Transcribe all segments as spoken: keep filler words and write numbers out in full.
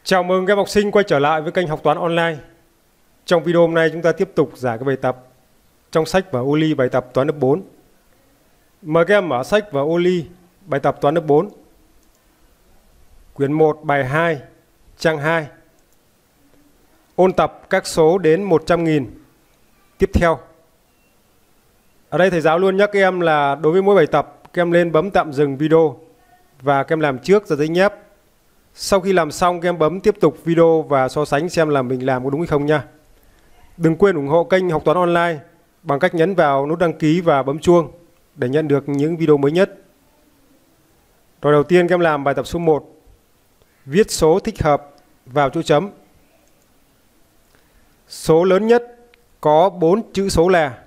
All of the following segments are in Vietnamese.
Chào mừng các em học sinh quay trở lại với kênh Học Toán Online. Trong video hôm nay chúng ta tiếp tục giải cái bài tập trong sách và ô ly bài tập toán lớp bốn. Mời các em mở sách và ô ly bài tập toán lớp bốn. Quyển một bài hai, trang hai. Ôn tập các số đến một trăm nghìn. Tiếp theo. Ở đây thầy giáo luôn nhắc các em là đối với mỗi bài tập, các em lên bấm tạm dừng video và các em làm trước ra giấy nháp. Sau khi làm xong các em bấm tiếp tục video và so sánh xem là mình làm có đúng hay không nha. Đừng quên ủng hộ kênh Học Toán Online bằng cách nhấn vào nút đăng ký và bấm chuông để nhận được những video mới nhất. Rồi đầu tiên các em làm bài tập số một. Viết số thích hợp vào chỗ chấm. Số lớn nhất có bốn chữ số là.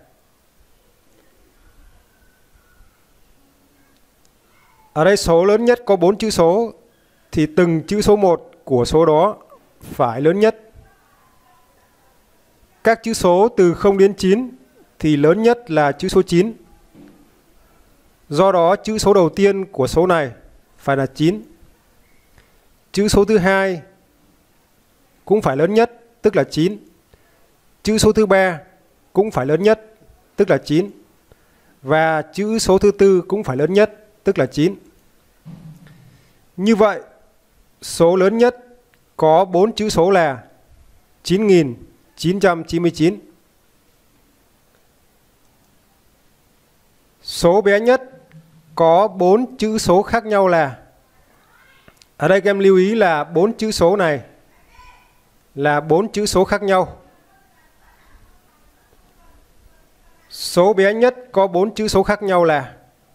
Ở đây số lớn nhất có bốn chữ số thì từng chữ số một của số đó phải lớn nhất. Các chữ số từ không đến chín thì lớn nhất là chữ số chín. Do đó chữ số đầu tiên của số này phải là chín. Chữ số thứ hai cũng phải lớn nhất, tức là chín. Chữ số thứ ba cũng phải lớn nhất, tức là chín. Và chữ số thứ tư cũng phải lớn nhất, tức là chín. Như vậy, số lớn nhất có bốn chữ số là chín nghìn chín trăm chín mươi chín. Số bé nhất có bốn chữ số khác nhau là. Ở đây các em lưu ý là bốn chữ số này là bốn chữ số khác nhau. Số bé nhất có bốn chữ số khác nhau là.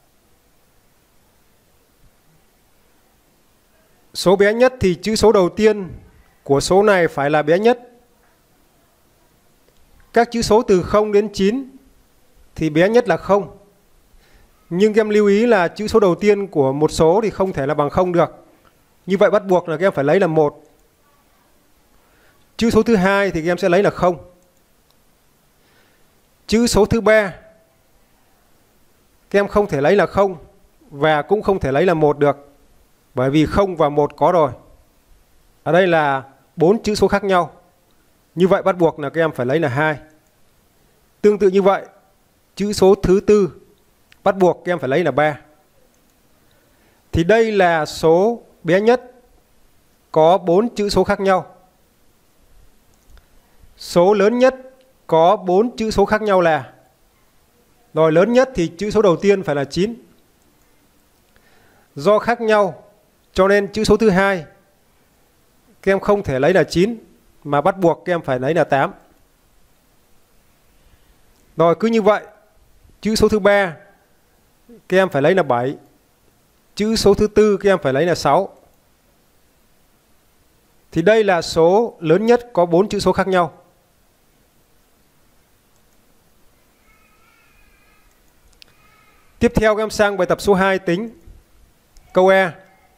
Số bé nhất thì chữ số đầu tiên của số này phải là bé nhất. Các chữ số từ không đến chín thì bé nhất là không. Nhưng các em lưu ý là chữ số đầu tiên của một số thì không thể là bằng không được. Như vậy bắt buộc là các em phải lấy là một. Chữ số thứ hai thì các em sẽ lấy là không. Chữ số thứ ba các em không thể lấy là không và cũng không thể lấy là một được. Bởi vì không và một có rồi. Ở đây là bốn chữ số khác nhau. Như vậy bắt buộc là các em phải lấy là hai. Tương tự như vậy, chữ số thứ tư bắt buộc các em phải lấy là ba. Thì đây là số bé nhất có bốn chữ số khác nhau. Số lớn nhất có bốn chữ số khác nhau là. Rồi lớn nhất thì chữ số đầu tiên phải là chín. Do khác nhau cho nên chữ số thứ hai các em không thể lấy là chín mà bắt buộc các em phải lấy là tám. Rồi cứ như vậy, chữ số thứ ba các em phải lấy là bảy. Chữ số thứ tư các em phải lấy là sáu. Thì đây là số lớn nhất có bốn chữ số khác nhau. Tiếp theo các em sang bài tập số hai tính. Câu E.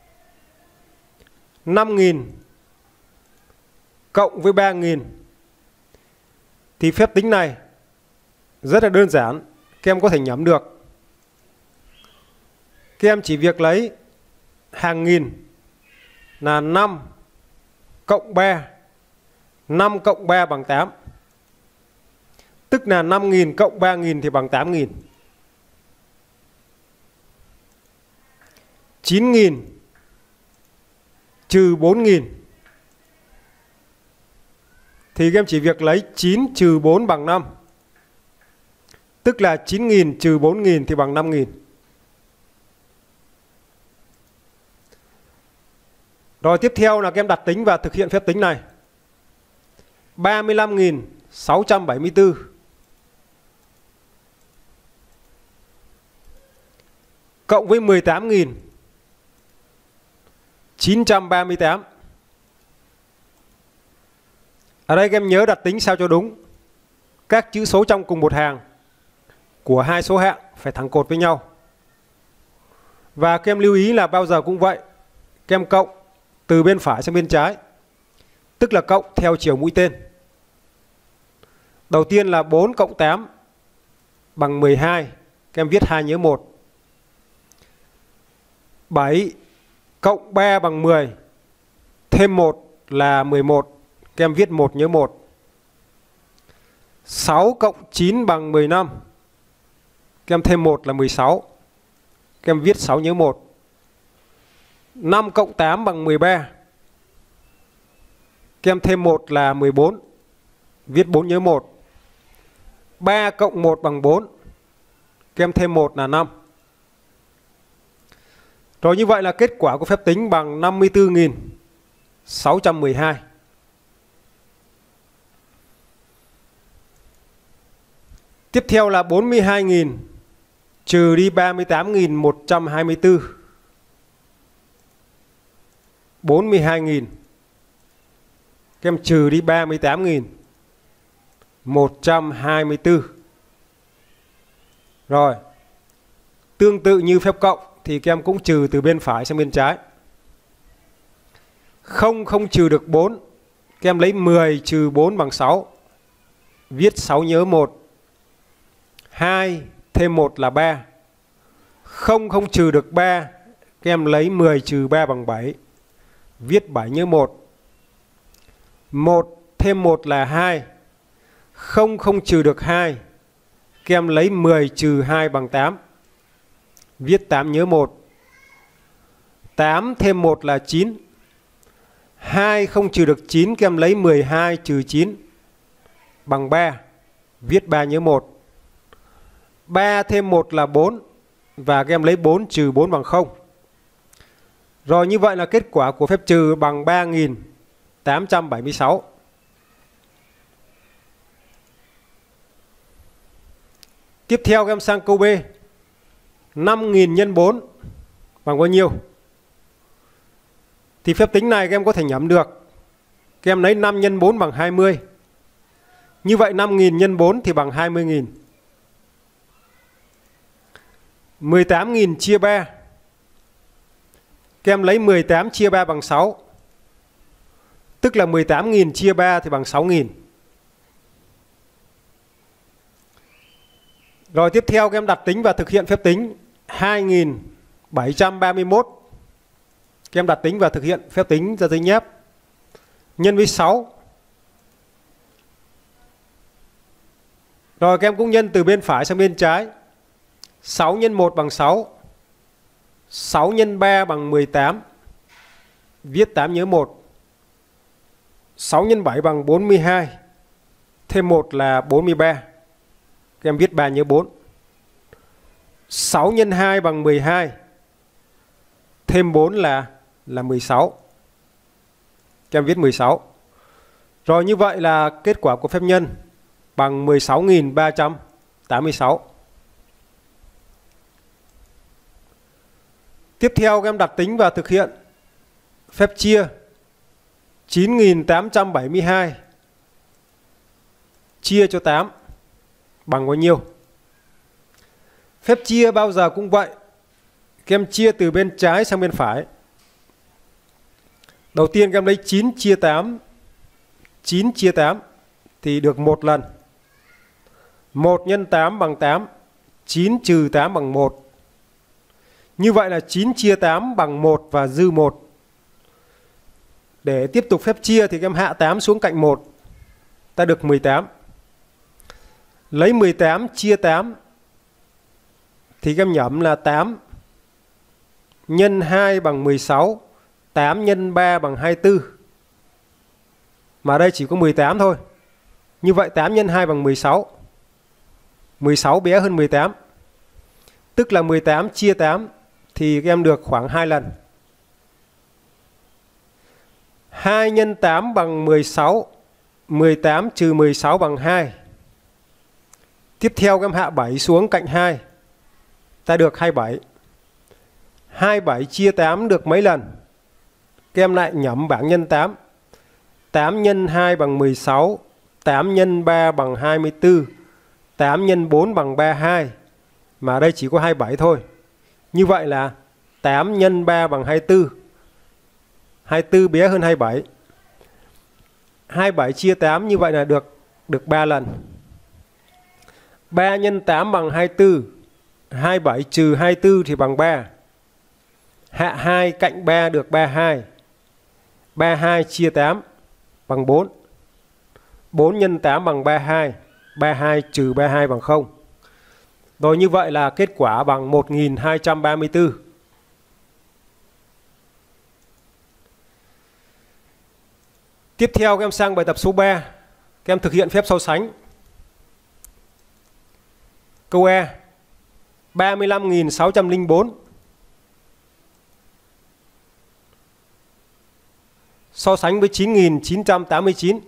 năm nghìn cộng với ba nghìn. Thì phép tính này rất là đơn giản, các em có thể nhẩm được. Các em chỉ việc lấy hàng nghìn là năm cộng ba. năm cộng ba bằng tám. Tức là năm nghìn cộng ba nghìn thì bằng tám nghìn. chín nghìn trừ bốn nghìn. Thì các em chỉ việc lấy chín trừ bốn bằng năm. Tức là chín nghìn trừ bốn nghìn thì bằng năm nghìn. Rồi tiếp theo là các em đặt tính và thực hiện phép tính này. ba mươi lăm nghìn sáu trăm bảy mươi tư cộng với mười tám nghìn chín trăm ba mươi tám. Ở đây các em nhớ đặt tính sao cho đúng. Các chữ số trong cùng một hàng của hai số hạng phải thẳng cột với nhau. Và các em lưu ý là bao giờ cũng vậy. Các em cộng từ bên phải sang bên trái. Tức là cộng theo chiều mũi tên. Đầu tiên là bốn cộng tám bằng mười hai. Các em viết hai nhớ một. bảy cộng ba bằng mười. Thêm một là mười một. Các em viết một nhớ một. sáu cộng chín bằng mười lăm. Các em thêm một là mười sáu. Các em viết sáu nhớ một. năm cộng tám bằng mười ba. Các em thêm một là mười bốn. Viết bốn nhớ một. ba cộng một bằng bốn. Các em thêm một là năm. Rồi như vậy là kết quả của phép tính bằng năm mươi tư nghìn sáu trăm mười hai. Tiếp theo là bốn mươi hai nghìn trừ đi ba mươi tám nghìn một trăm hai mươi tư. bốn mươi hai nghìn. Các em trừ đi ba mươi tám nghìn một trăm hai mươi tư. Rồi. Tương tự như phép cộng thì các em cũng trừ từ bên phải sang bên trái. Không không trừ được bốn. Các em lấy mười trừ bốn bằng sáu. Viết sáu nhớ một. hai thêm một là ba. Không không trừ được ba. Các em lấy mười trừ ba bằng bảy. Viết bảy nhớ một. một thêm một là hai. Không không trừ được hai. Các em lấy mười trừ hai bằng tám. Viết tám nhớ một. tám thêm một là chín. hai không trừ được chín. Các em lấy mười hai trừ chín bằng ba. Viết ba nhớ một. ba thêm một là bốn. Và các em lấy bốn trừ bốn bằng không. Rồi như vậy là kết quả của phép trừ bằng ba nghìn tám trăm bảy mươi sáu. Tiếp theo các em sang câu B. năm nghìn nhân bốn bằng bao nhiêu? Thì phép tính này các em có thể nhẩm được. Các em lấy năm nhân bốn bằng hai mươi. Như vậy năm nghìn nhân bốn thì bằng hai mươi nghìn. mười tám nghìn chia ba. Các em lấy mười tám chia ba bằng sáu. Tức là mười tám nghìn chia ba thì bằng sáu nghìn. Rồi tiếp theo các em đặt tính và thực hiện phép tính hai nghìn bảy trăm ba mươi mốt. Các em đặt tính và thực hiện phép tính ra giấy nháp. Nhân với sáu. Rồi các em cũng nhân từ bên phải sang bên trái. sáu nhân một bằng sáu. sáu nhân ba bằng mười tám. Viết tám nhớ một. sáu nhân bảy bằng bốn mươi hai. Thêm một là bốn mươi ba. Các em viết ba nhớ bốn. sáu nhân hai bằng mười hai. Thêm bốn là là mười sáu. Các em viết mười sáu. Rồi như vậy là kết quả của phép nhân bằng mười sáu nghìn ba trăm tám mươi sáu. Tiếp theo các em đặt tính và thực hiện phép chia chín nghìn tám trăm bảy mươi hai chia cho tám bằng bao nhiêu? Phép chia bao giờ cũng vậy. Các em chia từ bên trái sang bên phải. Đầu tiên các em lấy chín chia tám. chín chia tám thì được một lần. một nhân tám bằng tám. chín trừ tám bằng một. Như vậy là chín chia tám bằng một và dư một. Để tiếp tục phép chia thì các em hạ tám xuống cạnh một. Ta được mười tám. Lấy mười tám chia tám thì các em nhẩm là tám. Nhân hai bằng mười sáu. tám nhân ba bằng hai mươi tư. Mà đây chỉ có mười tám thôi. Như vậy tám nhân hai bằng mười sáu. mười sáu bé hơn mười tám. Tức là mười tám chia tám thì các em được khoảng hai lần. hai nhân tám bằng mười sáu. mười tám trừ mười sáu bằng hai. Tiếp theo các em hạ bảy xuống cạnh hai. Ta được hai mươi bảy. hai mươi bảy chia tám được mấy lần? Các em lại nhẩm bảng nhân tám. tám nhân hai bằng mười sáu. tám nhân ba bằng hai mươi tư. tám nhân bốn bằng ba mươi hai. Mà đây chỉ có hai mươi bảy thôi. Như vậy là tám nhân ba bằng hai mươi tư. hai mươi tư bé hơn hai mươi bảy. hai mươi bảy chia tám như vậy là được được ba lần. ba nhân tám bằng hai mươi tư. hai mươi bảy trừ hai mươi tư thì bằng ba. Hạ hai cạnh ba được ba mươi hai. ba mươi hai chia tám bằng bốn. bốn nhân tám bằng ba mươi hai. ba mươi hai trừ ba mươi hai bằng không. Rồi như vậy là kết quả bằng một nghìn hai trăm ba mươi tư. Tiếp theo các em sang bài tập số ba. Các em thực hiện phép so sánh. Câu E. ba mươi lăm nghìn sáu trăm lẻ bốn so sánh với chín nghìn chín trăm tám mươi chín.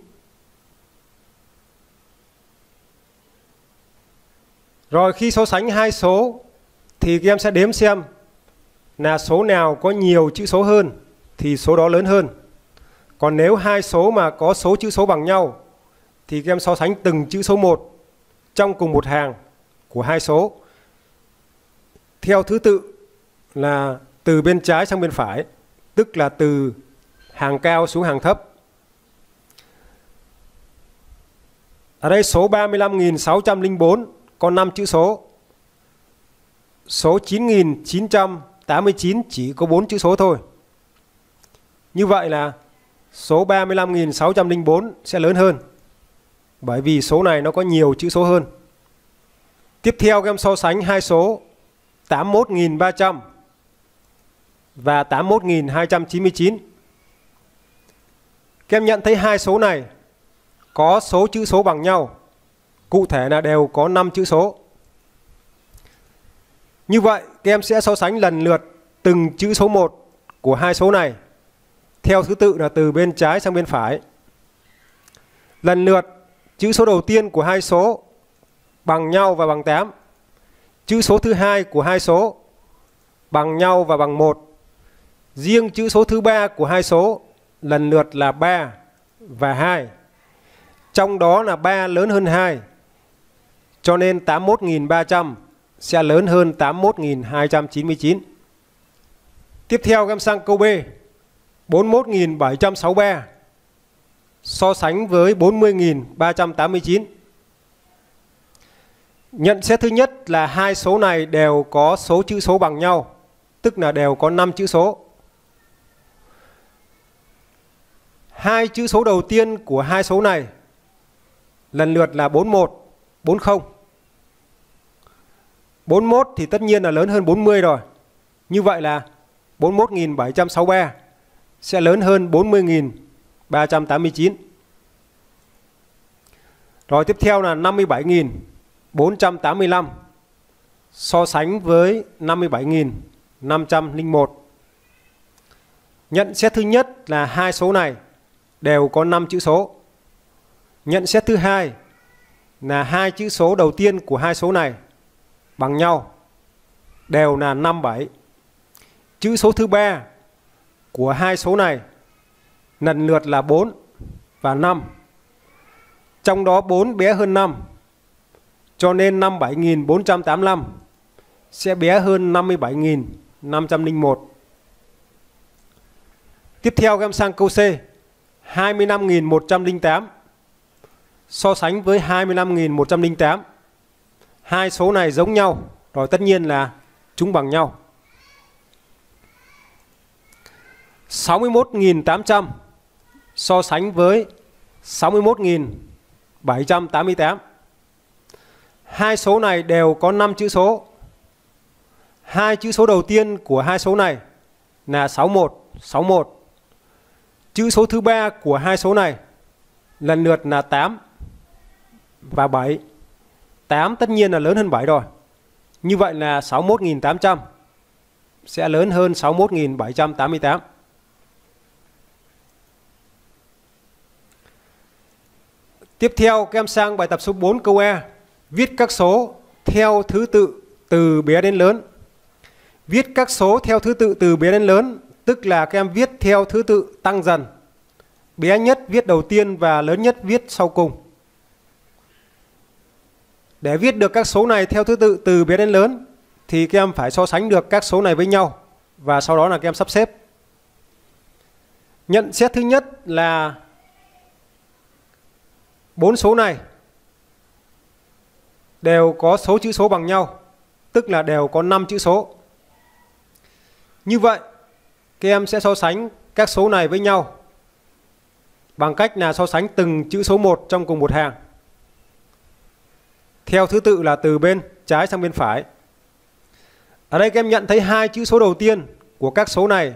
Rồi khi so sánh hai số thì các em sẽ đếm xem là số nào có nhiều chữ số hơn thì số đó lớn hơn. Còn nếu hai số mà có số chữ số bằng nhau thì các em so sánh từng chữ số một trong cùng một hàng của hai số theo thứ tự là từ bên trái sang bên phải, tức là từ hàng cao xuống hàng thấp. Ở đây số ba mươi lăm nghìn sáu trăm lẻ bốn có năm chữ số. Số chín nghìn chín trăm tám mươi chín chỉ có bốn chữ số thôi. Như vậy là số ba mươi lăm nghìn sáu trăm lẻ bốn sẽ lớn hơn, bởi vì số này nó có nhiều chữ số hơn. Tiếp theo các em so sánh hai số tám mươi mốt nghìn ba trăm và tám mươi mốt nghìn hai trăm chín mươi chín. Các em nhận thấy hai số này có số chữ số bằng nhau, cụ thể là đều có năm chữ số. Như vậy các em sẽ so sánh lần lượt từng chữ số một của hai số này theo thứ tự là từ bên trái sang bên phải. Lần lượt chữ số đầu tiên của hai số bằng nhau và bằng tám. Chữ số thứ hai của hai số bằng nhau và bằng một. Riêng chữ số thứ ba của hai số lần lượt là ba và hai. Trong đó là ba lớn hơn hai. Cho nên tám mươi mốt nghìn ba trăm sẽ lớn hơn tám mươi mốt nghìn hai trăm chín mươi chín. Tiếp theo các em sang câu B. bốn mươi mốt nghìn bảy trăm sáu mươi ba so sánh với bốn mươi nghìn ba trăm tám mươi chín. Nhận xét thứ nhất là hai số này đều có số chữ số bằng nhau, tức là đều có năm chữ số. Hai chữ số đầu tiên của hai số này lần lượt là bốn mươi mốt, bốn mươi. bốn mươi mốt thì tất nhiên là lớn hơn bốn mươi rồi. Như vậy là bốn mươi mốt nghìn bảy trăm sáu mươi ba sẽ lớn hơn bốn mươi nghìn ba trăm tám mươi chín. Rồi tiếp theo là năm mươi bảy nghìn bốn trăm tám mươi lăm so sánh với năm mươi bảy nghìn năm trăm lẻ một. Nhận xét thứ nhất là hai số này đều có năm chữ số. Nhận xét thứ hai là hai chữ số đầu tiên của hai số này bằng nhau, đều là năm bảy. Chữ số thứ ba của hai số này lần lượt là bốn và năm. Trong đó bốn bé hơn năm, cho nên năm mươi bảy nghìn bốn trăm tám mươi lăm sẽ bé hơn năm mươi bảy nghìn năm trăm lẻ một. Tiếp theo các em sang câu C. hai mươi lăm nghìn một trăm lẻ tám so sánh với hai mươi lăm nghìn một trăm lẻ tám. Hai số này giống nhau, rồi tất nhiên là chúng bằng nhau. sáu mươi mốt nghìn tám trăm so sánh với sáu mươi mốt nghìn bảy trăm tám mươi tám. Hai số này đều có năm chữ số. Hai chữ số đầu tiên của hai số này là sáu mươi mốt, sáu mươi mốt. Chữ số thứ ba của hai số này lần lượt là tám và bảy. tám tất nhiên là lớn hơn bảy rồi. Như vậy là sáu mươi mốt nghìn tám trăm sẽ lớn hơn sáu mươi mốt nghìn bảy trăm tám mươi tám. Tiếp theo các em sang bài tập số bốn câu E. Viết các số theo thứ tự từ bé đến lớn. Viết các số theo thứ tự từ bé đến lớn, tức là các em viết theo thứ tự tăng dần. Bé nhất viết đầu tiên và lớn nhất viết sau cùng. Để viết được các số này theo thứ tự từ bé đến lớn thì các em phải so sánh được các số này với nhau và sau đó là các em sắp xếp. Nhận xét thứ nhất là bốn số này đều có số chữ số bằng nhau, tức là đều có năm chữ số. Như vậy các em sẽ so sánh các số này với nhau bằng cách là so sánh từng chữ số một trong cùng một hàng. Theo thứ tự là từ bên trái sang bên phải. Ở đây các em nhận thấy hai chữ số đầu tiên của các số này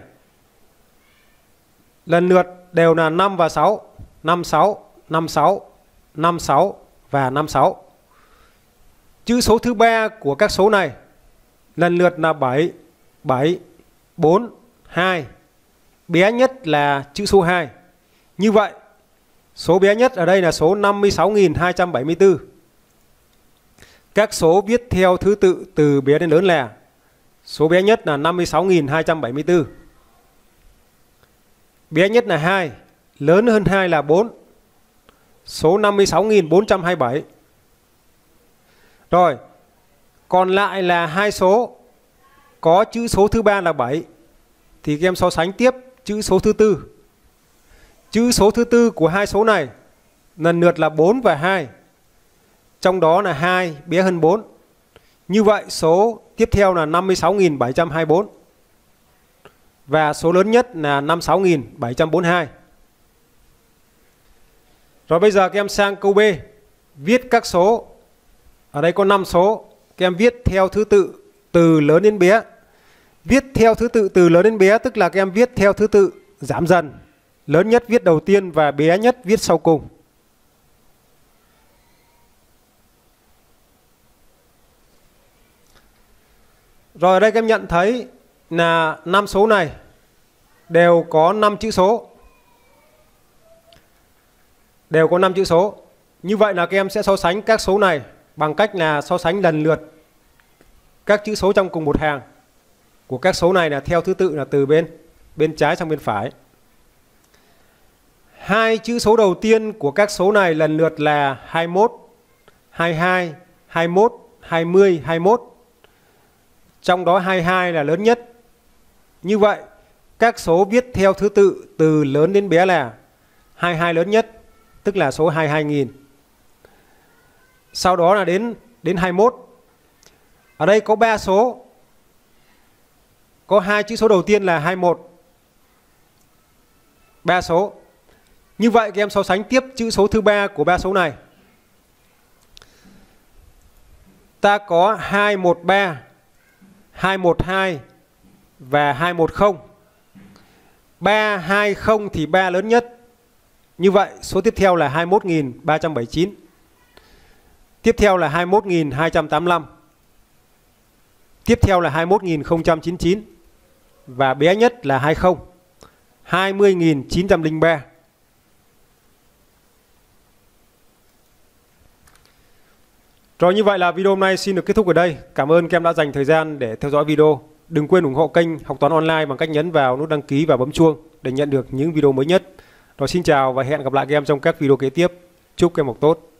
lần lượt đều là năm và sáu. năm, sáu, năm, sáu, năm, sáu và năm, sáu. Chữ số thứ ba của các số này lần lượt là bảy, bảy, bốn, hai. Bé nhất là chữ số hai. Như vậy, số bé nhất ở đây là số năm mươi sáu nghìn hai trăm bảy mươi tư. Các số viết theo thứ tự từ bé đến lớn là số bé nhất là năm mươi sáu nghìn hai trăm bảy mươi tư. Bé nhất là hai, lớn hơn hai là bốn. Số năm mươi sáu nghìn bốn trăm hai mươi bảy. Rồi, còn lại là hai số có chữ số thứ ba là bảy. Thì các em so sánh tiếp chữ số thứ tư. Chữ số thứ tư của hai số này lần lượt là bốn và hai. Trong đó là hai bé hơn bốn. Như vậy số tiếp theo là năm mươi sáu nghìn bảy trăm hai mươi tư. Và số lớn nhất là năm mươi sáu nghìn bảy trăm bốn mươi hai. Rồi bây giờ các em sang câu B. Viết các số. Ở đây có năm số. Các em viết theo thứ tự từ lớn đến bé. Viết theo thứ tự từ lớn đến bé tức là các em viết theo thứ tự giảm dần. Lớn nhất viết đầu tiên và bé nhất viết sau cùng. Rồi ở đây các em nhận thấy là năm số này đều có năm chữ số. Đều có năm chữ số. Như vậy là các em sẽ so sánh các số này bằng cách là so sánh lần lượt các chữ số trong cùng một hàng của các số này là theo thứ tự là từ bên bên trái sang bên phải. Hai chữ số đầu tiên của các số này lần lượt là hai mươi mốt, hai mươi hai, hai mươi mốt, hai mươi, hai mươi mốt. Trong đó hai mươi hai là lớn nhất. Như vậy, các số viết theo thứ tự từ lớn đến bé là hai mươi hai lớn nhất, tức là số hai mươi hai nghìn. Sau đó là đến đến hai mươi mốt. Ở đây có ba số. Có hai chữ số đầu tiên là hai mươi mốt. ba số. Như vậy các em so sánh tiếp chữ số thứ ba của ba số này. Ta có hai một ba, hai một hai và hai một không. ba hai không thì ba lớn nhất. Như vậy số tiếp theo là hai mươi mốt nghìn ba trăm bảy mươi chín. Tiếp theo là hai mươi mốt nghìn hai trăm tám mươi lăm. Tiếp theo là hai mươi mốt nghìn không trăm chín mươi chín. Và bé nhất là hai mươi, hai mươi nghìn chín trăm lẻ ba. Rồi như vậy là video hôm nay xin được kết thúc ở đây. Cảm ơn các em đã dành thời gian để theo dõi video. Đừng quên ủng hộ kênh Học Toán Online bằng cách nhấn vào nút đăng ký và bấm chuông để nhận được những video mới nhất. Rồi xin chào và hẹn gặp lại các em trong các video kế tiếp. Chúc các em học tốt.